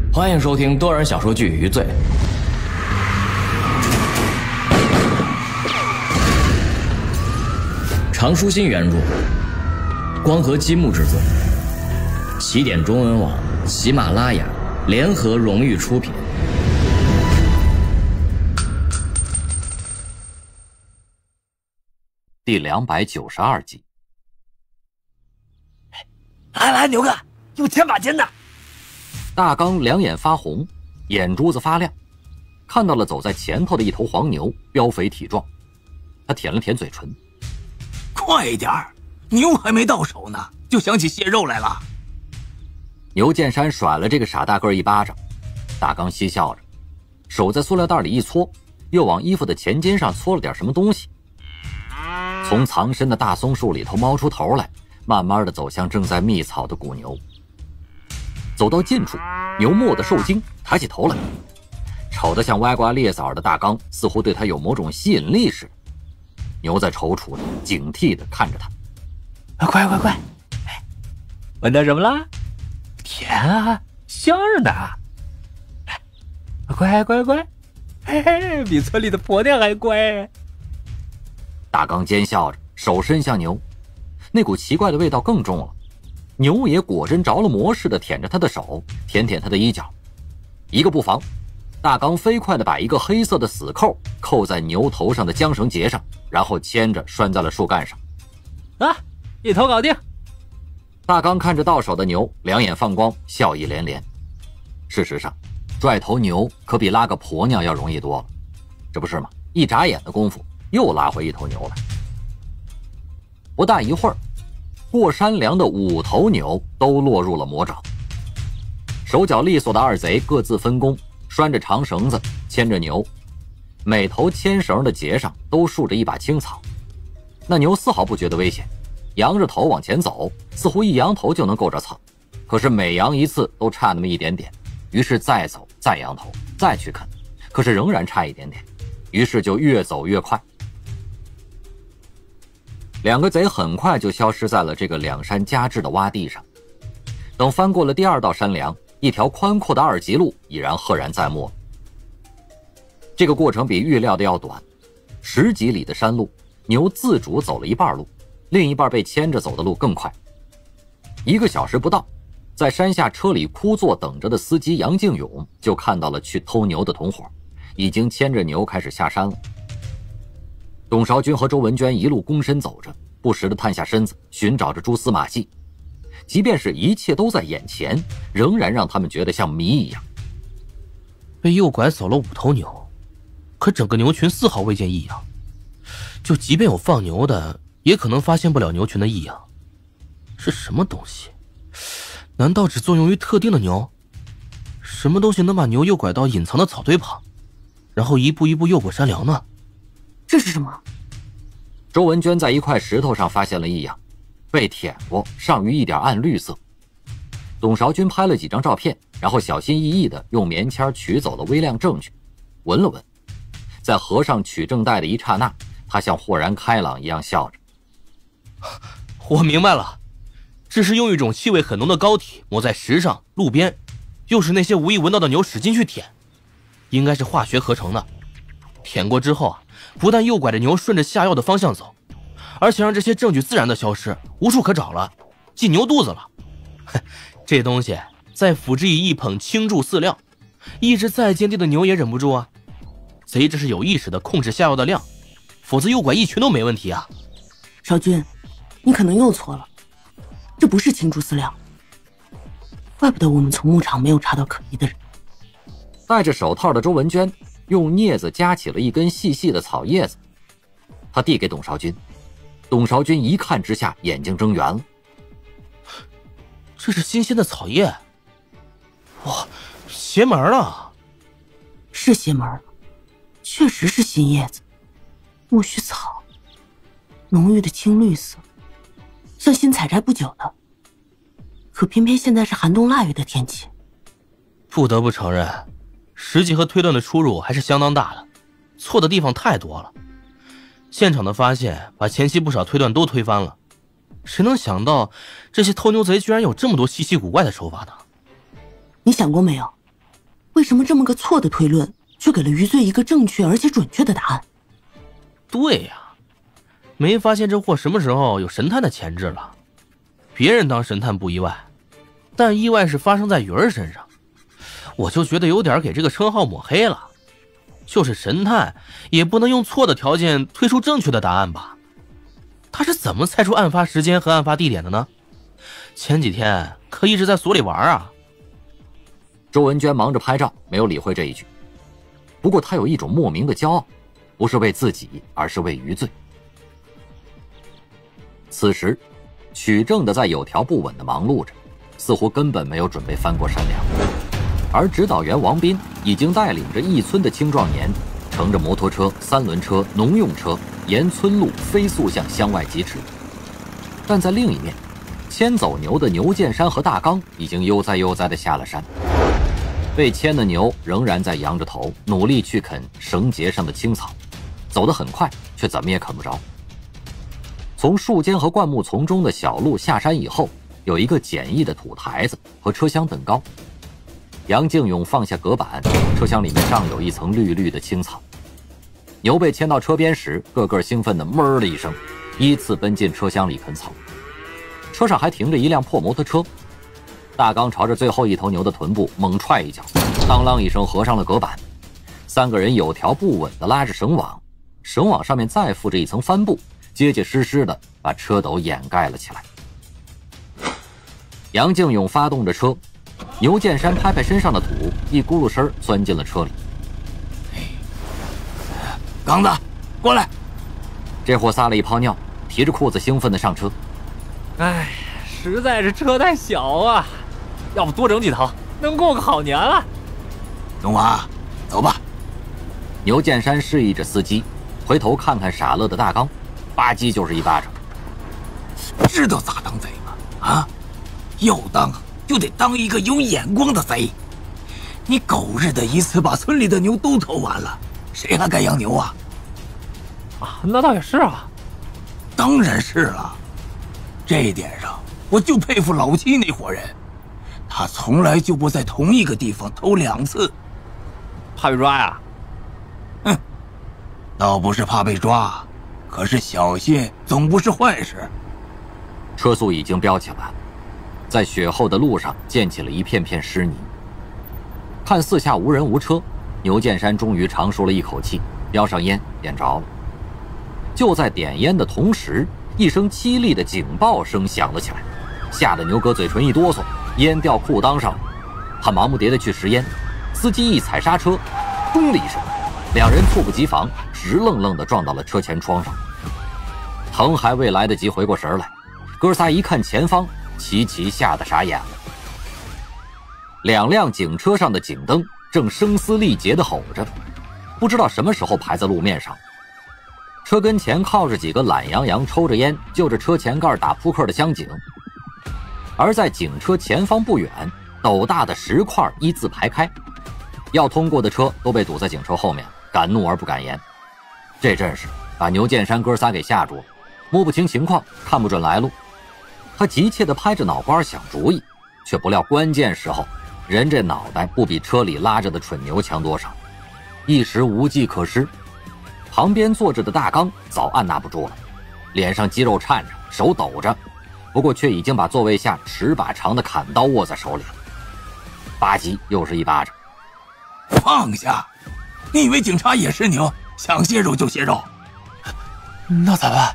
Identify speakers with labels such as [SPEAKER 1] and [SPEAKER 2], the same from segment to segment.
[SPEAKER 1] 欢迎收听多人小说剧《余罪》，常书欣原著，光合积木制作，起点中文网、喜马拉雅联合荣誉出品。
[SPEAKER 2] 第292集。
[SPEAKER 3] 来，牛哥，有1000把金的。
[SPEAKER 2] 大刚两眼发红，眼珠子发亮，看到了走在前头的一头黄牛，膘肥体壮。他舔了舔嘴唇，
[SPEAKER 3] 快点儿，牛还没到手呢，就想起蟹肉来了。
[SPEAKER 2] 牛剑山甩了这个傻大个一巴掌，大刚嬉笑着，手在塑料袋里一搓，又往衣服的前襟上搓了点什么东西，从藏身的大松树里头冒出头来，慢慢的走向正在觅草的古牛。走到近处，牛蓦地受惊，抬起头来，瞅得像歪瓜裂枣的大刚似乎对他有某种吸引力似的。牛在踌躇着，警惕地看着他。
[SPEAKER 3] 快，闻到什么了？甜啊，香着呢。乖，嘿嘿，比村里的婆娘还乖。
[SPEAKER 2] 大刚奸笑着，手伸向牛，那股奇怪的味道更重了。牛也果真着了魔似的舔着他的手，舔舔他的衣角。一个不防，大刚飞快地把一个黑色的死扣扣在牛头上的缰绳结上，然后牵着拴在了树干上。
[SPEAKER 3] 一头搞定。
[SPEAKER 2] 大刚看着到手的牛，两眼放光，笑意连连。事实上，拽头牛可比拉个婆娘要容易多了，这不是吗？一眨眼的功夫，又拉回一头牛来。不大一会儿，过山梁的5头牛都落入了魔爪。手脚利索的二贼各自分工，拴着长绳子牵着牛，每头牵绳的结上都竖着一把青草。那牛丝毫不觉得危险，扬着头往前走，似乎一扬头就能够着草，可是每扬一次都差那么一点点，于是再走，再扬头，再去啃，可是仍然差一点点，于是就越走越快。两个贼很快就消失在了这个两山夹峙的洼地上。等翻过了第2道山梁，一条宽阔的2级路已然赫然在目。这个过程比预料的要短，10几里的山路，牛自主走了一半路，另一半被牵着走的路更快。1个小时不到，在山下车里枯坐等着的司机杨敬勇就看到了去偷牛的同伙，已经牵着牛开始下山了。董韶军和周文娟一路躬身走着，不时地探下身子寻找着蛛丝马迹，即便是一切都在眼前，仍然让他们觉得像谜一样。
[SPEAKER 4] 被诱拐走了5头牛，可整个牛群丝毫未见异样，就即便有放牛的，也可能发现不了牛群的异样。是什么东西？难道只作用于特定的牛？什么东西能把牛诱拐到隐藏的草堆旁，然后一步一步诱过山梁呢？
[SPEAKER 5] 这是什么？
[SPEAKER 2] 周文娟在一块石头上发现了异样，被舔过，上于一点暗绿色。董韶军拍了几张照片，然后小心翼翼地用棉签取走了微量证据，闻了闻，在合上取证带的一刹那，他像豁然开朗一样笑着。
[SPEAKER 4] 我明白了，这是用一种气味很浓的膏体抹在石上、路边，诱使那些无意闻到的牛使劲去舔，应该是化学合成的。舔过之后不但诱拐着牛顺着下药的方向走，而且让这些证据自然的消失，无处可找了，进牛肚子了。这东西再辅之以一捧青柱饲料，意志再坚定的牛也忍不住啊。贼这是有意识的控制下药的量，否则诱拐一群都没问题啊。
[SPEAKER 5] 少君，你可能又错了，这不是青竹饲料，怪不得我们从牧场没有查到可疑的人。
[SPEAKER 2] 戴着手套的周文娟用镊子夹起了一根细细的草叶子，他递给董韶军。董韶军一看之下，眼睛睁圆了。
[SPEAKER 4] 这是新鲜的草叶，哇，邪门了！
[SPEAKER 5] 是邪门了，确实是新叶子，苜蓿草，浓郁的青绿色，像新采摘不久的。可偏偏现在是寒冬腊月的天气。
[SPEAKER 4] 不得不承认，实际和推断的出入还是相当大的，错的地方太多了。现场的发现把前期不少推断都推翻了，谁能想到这些偷牛贼居然有这么多稀奇古怪的手法呢？
[SPEAKER 5] 你想过没有， 为什么这么个错的推论，却给了余罪一个正确而且准确的答案？
[SPEAKER 4] 对呀，没发现这货什么时候有神探的潜质了？别人当神探不意外，但意外是发生在鱼儿身上，我就觉得有点给这个称号抹黑了。就是神探也不能用错的条件推出正确的答案吧？他是怎么猜出案发时间和案发地点的呢？前几天可一直在所里玩啊。
[SPEAKER 2] 周文娟忙着拍照，没有理会这一句。不过她有一种莫名的骄傲，不是为自己，而是为余罪。此时取证的在有条不紊地忙碌着，似乎根本没有准备翻过山梁。而指导员王斌已经带领着一村的青壮年，乘着摩托车、三轮车、农用车沿村路飞速向乡外疾驰。但在另一面，牵走牛的牛剑山和大刚已经悠哉悠哉地下了山。被牵的牛仍然在扬着头，努力去啃绳结上的青草，走得很快，却怎么也啃不着。从树间和灌木丛中的小路下山以后，有一个简易的土台子和车厢等高。杨敬勇放下隔板，车厢里面尚有一层绿绿的青草。牛被牵到车边时，个个兴奋地哞的一声，依次奔进车厢里啃草。车上还停着一辆破摩托车。大刚朝着最后一头牛的臀部猛踹一脚，当啷一声合上了隔板。三个人有条不紊地拉着绳网，绳网上面再附着一层帆布，结结实实地把车斗掩盖了起来。杨敬勇发动着车，牛剑山拍拍身上的土，一咕噜声钻进了车里。
[SPEAKER 6] 刚子，过来！
[SPEAKER 2] 这货撒了一泡尿，提着裤子兴奋地上车。
[SPEAKER 3] 哎，实在是车太小啊，要不多整几套，能过个好年了。
[SPEAKER 6] 龙娃，走吧。
[SPEAKER 2] 牛剑山示意着司机，回头看看傻乐的大刚，吧唧就是一巴掌。
[SPEAKER 6] 知道咋当贼吗？啊，要当就得当一个有眼光的贼。你狗日的一次把村里的牛都偷完了，谁还敢养牛啊？
[SPEAKER 3] 啊，那倒也是啊。
[SPEAKER 6] 当然是了，这一点上我就佩服老七那伙人，他从来就不在同一个地方偷2次。
[SPEAKER 3] 怕被抓呀？
[SPEAKER 6] 哼，倒不是怕被抓，可是小心总不是坏事。
[SPEAKER 2] 车速已经飙起来，在雪后的路上溅起了一片片湿泥。看四下无人无车，牛剑山终于长舒了一口气，叼上烟点着了。就在点烟的同时，一声凄厉的警报声响了起来，吓得牛哥嘴唇一哆嗦，烟掉裤裆上了。他忙不迭地去拾烟，司机一踩刹车，咚的一声，两人猝不及防，直愣愣地撞到了车前窗上。疼还未来得及回过神来，哥仨一看前方，齐齐吓得傻眼了。2辆警车上的警灯正声嘶力竭地吼着，不知道什么时候排在路面上。车跟前靠着几个懒洋洋抽着烟就着车前盖打扑克的乡警，而在警车前方不远，斗大的石块一字排开，要通过的车都被堵在警车后面，敢怒而不敢言。这阵势把牛剑山哥仨给吓住了，摸不清情况，看不准来路。他急切地拍着脑瓜想主意，却不料关键时候人这脑袋不比车里拉着的蠢牛强多少，一时无计可施。旁边坐着的大刚早按捺不住了，脸上肌肉颤着，手抖着，不过却已经把座位下尺把长的砍刀握在手里了。吧唧又是一巴掌。
[SPEAKER 6] 放下！你以为警察也是牛，想泄肉就泄肉？
[SPEAKER 3] 那咋办？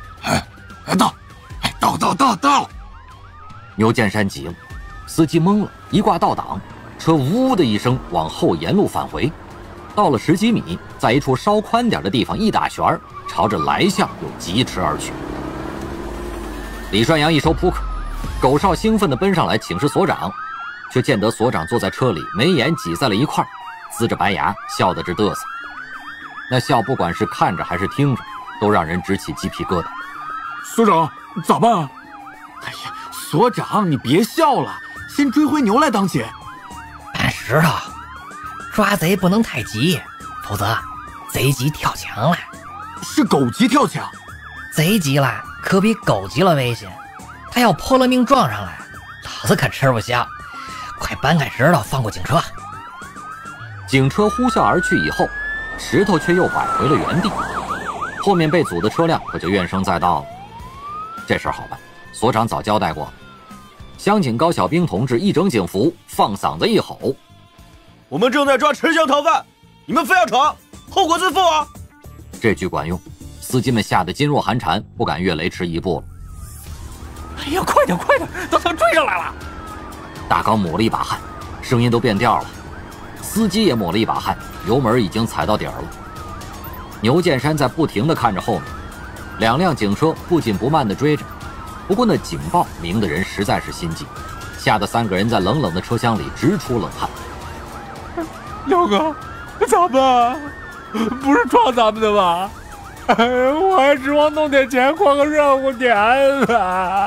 [SPEAKER 6] 到！
[SPEAKER 2] 牛剑山急了，司机懵了，一挂倒档，车呜的一声往后沿路返回，到了10几米，在一处稍宽点的地方一打旋儿，朝着来向又疾驰而去。李帅阳一收扑克，狗少兴奋地奔上来请示所长，却见得所长坐在车里，眉眼挤在了一块，呲着白牙，笑得直嘚瑟。那笑不管是看着还是听着，都让人直起鸡皮疙瘩。
[SPEAKER 7] 所长，咋办啊？哎呀，所长，你别笑了，先追回牛来当先。
[SPEAKER 8] 按石头，抓贼不能太急，否则贼急跳墙了。
[SPEAKER 7] 是狗急跳墙？
[SPEAKER 8] 贼急了可比狗急了危险，他要泼了命撞上来，老子可吃不消。快搬开石头，放过警车。
[SPEAKER 2] 警车呼啸而去以后，石头却又摆回了原地。后面被阻的车辆可就怨声载道了。这事儿好办，所长早交代过。乡警高小兵同志一整警服，放嗓子一吼：“
[SPEAKER 4] 我们正在抓持枪逃犯，你们非要闯，后果自负啊！”
[SPEAKER 2] 这句管用，司机们吓得噤若寒蝉，不敢越雷池一步了。
[SPEAKER 3] 哎呀，快点快点，都要追上来了！
[SPEAKER 2] 大刚抹了一把汗，声音都变调了。司机也抹了一把汗，油门已经踩到底儿了。牛剑山在不停地看着后面，2辆警车不紧不慢地追着。不过那警报鸣的人实在是心悸，吓得3个人在冷冷的车厢里直出冷汗。
[SPEAKER 3] 刘哥，咋办？不是撞咱们的吧？我还指望弄点钱换个热乎点呢。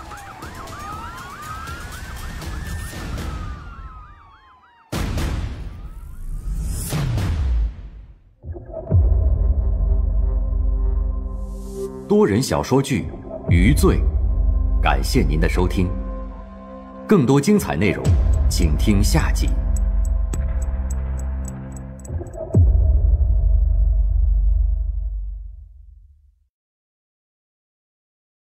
[SPEAKER 9] 多人小说剧《余罪》，感谢您的收听。更多精彩内容，请听下集。